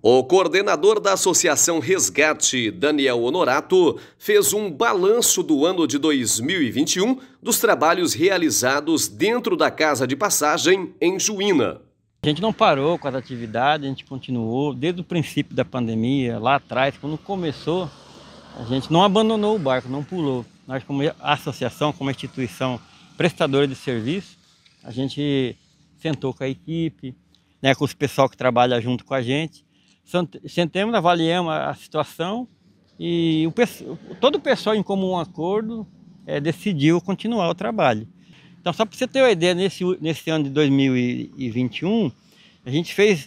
O coordenador da Associação Resgate, Daniel Honorato, fez um balanço do ano de 2021 dos trabalhos realizados dentro da Casa de Passagem em Juína. A gente não parou com as atividades, a gente continuou desde o princípio da pandemia, lá atrás, quando começou, a gente não abandonou o barco, não pulou. Nós, como associação, como instituição prestadora de serviço, a gente sentou com a equipe, né, com os pessoal que trabalha junto com a gente, sentamos, avaliamos a situação e todo o pessoal em comum acordo decidiu continuar o trabalho. Então, só para você ter uma ideia, nesse ano de 2021, a gente fez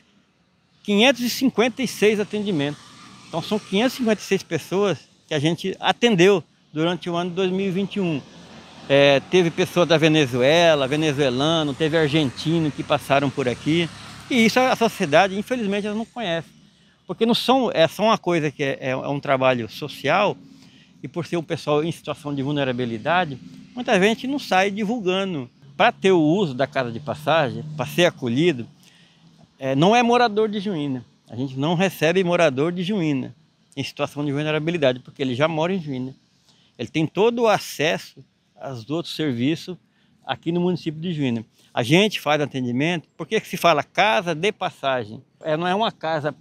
556 atendimentos. Então, são 556 pessoas que a gente atendeu durante o ano de 2021. Teve pessoas da Venezuela, venezuelano, teve argentino que passaram por aqui. E isso a sociedade, infelizmente, ela não conhece. Porque não são, é só uma coisa que é um trabalho social, e por ser o pessoal em situação de vulnerabilidade, muita gente não sai divulgando. Para ter o uso da casa de passagem, para ser acolhido, não é morador de Juína. A gente não recebe morador de Juína em situação de vulnerabilidade, porque ele já mora em Juína. Ele tem todo o acesso aos outros serviços aqui no município de Juína. A gente faz atendimento, porque se fala casa de passagem. Não é uma casa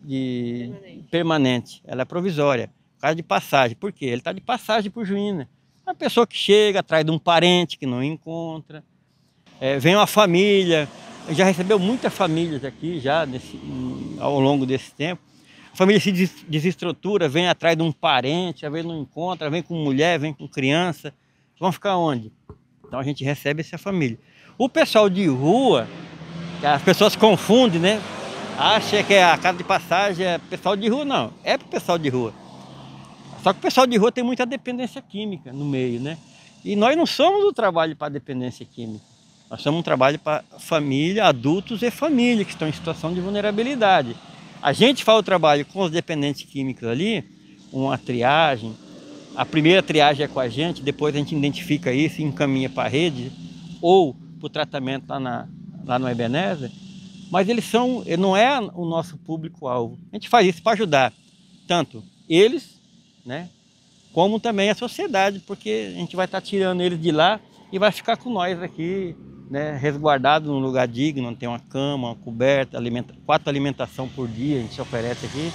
permanente, ela é provisória. Casa de passagem, por quê? Ele está de passagem por Juína. Uma pessoa que chega atrás de um parente que não encontra, vem uma família, já recebeu muitas famílias aqui já ao longo desse tempo. A família se desestrutura, vem atrás de um parente, às vezes não encontra, vem com mulher, vem com criança. Vão ficar onde? Então a gente recebe essa família. O pessoal de rua, que as pessoas confundem, né? Acha que a casa de passagem é pessoal de rua, não. É para o pessoal de rua. Só que o pessoal de rua tem muita dependência química no meio, né? E nós não somos um trabalho para dependência química. Nós somos um trabalho para família, adultos e família que estão em situação de vulnerabilidade. A gente faz o trabalho com os dependentes químicos ali, uma triagem. A primeira triagem é com a gente, depois a gente identifica isso e encaminha para a rede ou para o tratamento lá no Ebenezer. Mas não é o nosso público-alvo. A gente faz isso para ajudar tanto eles, né, como também a sociedade, porque a gente vai estar tirando eles de lá e vai ficar com nós aqui, né, resguardado num lugar digno, onde tem uma cama, uma coberta, 4 alimentação por dia a gente oferece aqui,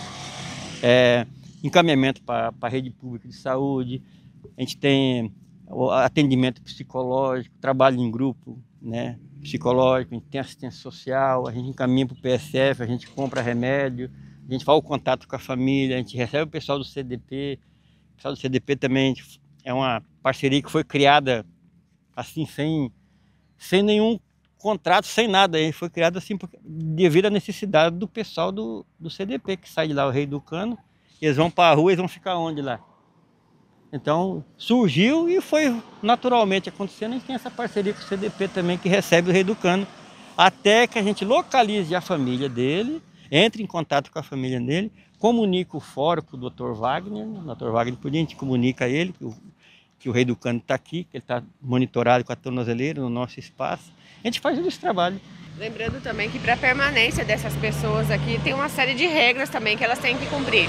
encaminhamento para a rede pública de saúde, a gente tem atendimento psicológico, trabalho em grupo, né, psicológico, a gente tem assistência social, a gente encaminha para o PSF, a gente compra remédio, a gente faz o contato com a família, a gente recebe o pessoal do CDP. O pessoal do CDP também é uma parceria que foi criada assim, sem nenhum contrato, sem nada. Foi criada assim devido à necessidade do pessoal do CDP, que sai de lá, o Rei do Cano, eles vão para a rua, eles vão ficar onde lá? Então surgiu e foi naturalmente acontecendo. A gente tem essa parceria com o CDP também, que recebe o Rei do Cano, até que a gente localize a família dele, entre em contato com a família dele, comunica o fórum para o Dr. Wagner. O Dr. Wagner, por dia, a gente comunica a ele que o Rei do Cano está aqui, que ele está monitorado com a tornozeleira no nosso espaço. A gente faz todo esse trabalho. Lembrando também que para a permanência dessas pessoas aqui tem uma série de regras também que elas têm que cumprir.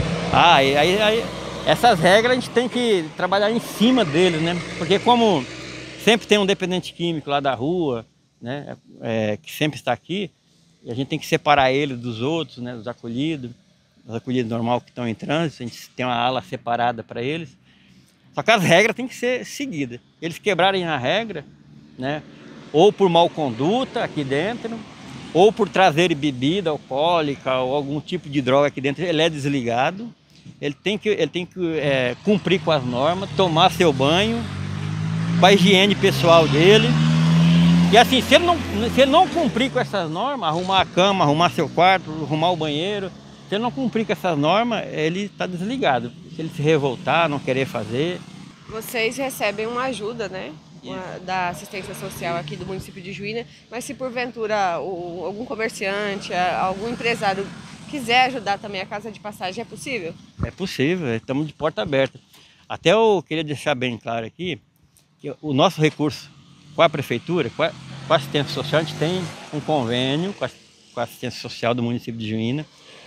Essas regras a gente tem que trabalhar em cima deles, né? Porque como sempre tem um dependente químico lá da rua, né, que sempre está aqui, e a gente tem que separar ele dos outros, né, dos acolhidos normal que estão em trânsito, a gente tem uma ala separada para eles. Só que as regras têm que ser seguidas. Eles quebrarem a regra, né, ou por mau conduta aqui dentro, ou por trazerem bebida alcoólica ou algum tipo de droga aqui dentro, ele é desligado. Ele tem que cumprir com as normas, tomar seu banho, com a higiene pessoal dele. E assim, se ele não cumprir com essas normas, arrumar a cama, arrumar seu quarto, arrumar o banheiro, se ele não cumprir com essas normas, ele está desligado. Se ele se revoltar, não querer fazer. Vocês recebem uma ajuda, né, da assistência social aqui do município de Juína, mas se porventura algum comerciante, algum empresário quiser ajudar também a casa de passagem, é possível? É possível, estamos de porta aberta. Até eu queria deixar bem claro aqui que o nosso recurso com a prefeitura, com a assistência social, a gente tem um convênio com a assistência social do município de Juína,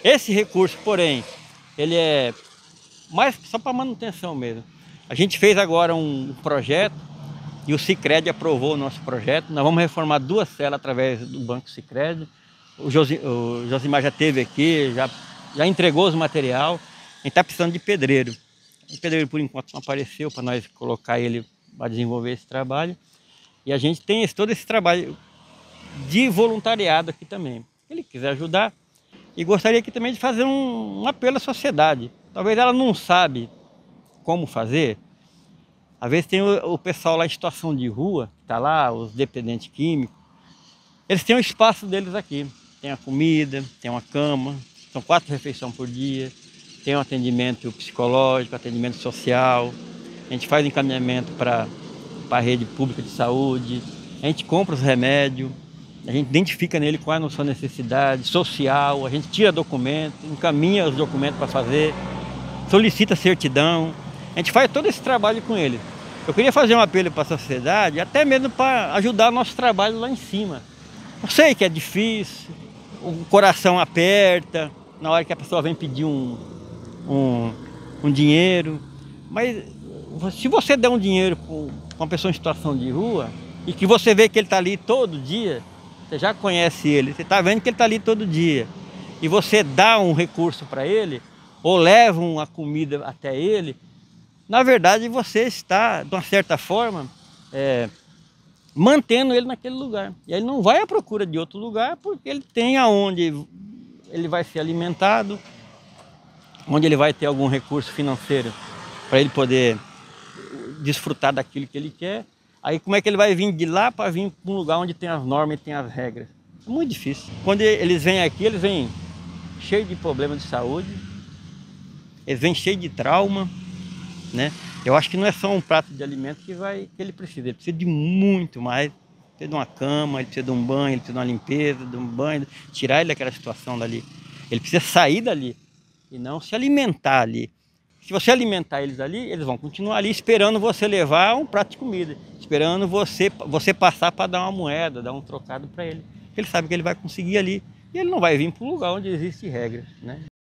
Esse recurso, porém, ele é mais só para manutenção mesmo. A gente fez agora um projeto e o Sicredi aprovou o nosso projeto. Nós vamos reformar 2 celas através do Banco Sicredi. O Josimar já esteve aqui, já entregou os material. A gente está precisando de pedreiro. O pedreiro, por enquanto, não apareceu para nós colocar ele para desenvolver esse trabalho. E a gente tem todo esse trabalho de voluntariado aqui também. Se ele quiser ajudar, e gostaria aqui também de fazer um apelo à sociedade. Talvez ela não sabe como fazer. Às vezes tem o pessoal lá em situação de rua, que está lá, os dependentes químicos. Eles têm o espaço deles aqui. Tem a comida, tem uma cama, são 4 refeições por dia. Tem um atendimento psicológico, atendimento social. A gente faz encaminhamento para a rede pública de saúde. A gente compra os remédios. A gente identifica nele qual é a sua necessidade social. A gente tira documento, encaminha os documentos para fazer. Solicita certidão. A gente faz todo esse trabalho com ele. Eu queria fazer um apelo para a sociedade, até mesmo para ajudar o nosso trabalho lá em cima. Eu sei que é difícil, o coração aperta, na hora que a pessoa vem pedir um dinheiro. Mas se você der um dinheiro para uma pessoa em situação de rua, e que você vê que ele está ali todo dia, você já conhece ele, você está vendo que ele está ali todo dia, e você dá um recurso para ele, ou leva uma comida até ele, na verdade você está, de uma certa forma, mantendo ele naquele lugar. E ele não vai à procura de outro lugar, porque ele tem aonde ele vai ser alimentado, onde ele vai ter algum recurso financeiro para ele poder desfrutar daquilo que ele quer. Aí como é que ele vai vir de lá para vir para um lugar onde tem as normas e tem as regras? É muito difícil. Quando eles vêm aqui, eles vêm cheios de problemas de saúde, eles vêm cheios de trauma, né? Eu acho que não é só um prato de alimento que ele precisa de muito mais. Ele precisa de uma cama, ele precisa de um banho, ele precisa de uma limpeza, de um banho, tirar ele daquela situação dali. Ele precisa sair dali e não se alimentar ali. Se você alimentar eles ali, eles vão continuar ali esperando você levar um prato de comida, esperando você passar para dar uma moeda, dar um trocado para ele. Ele sabe que ele vai conseguir ali e ele não vai vir para um lugar onde existe regra, né?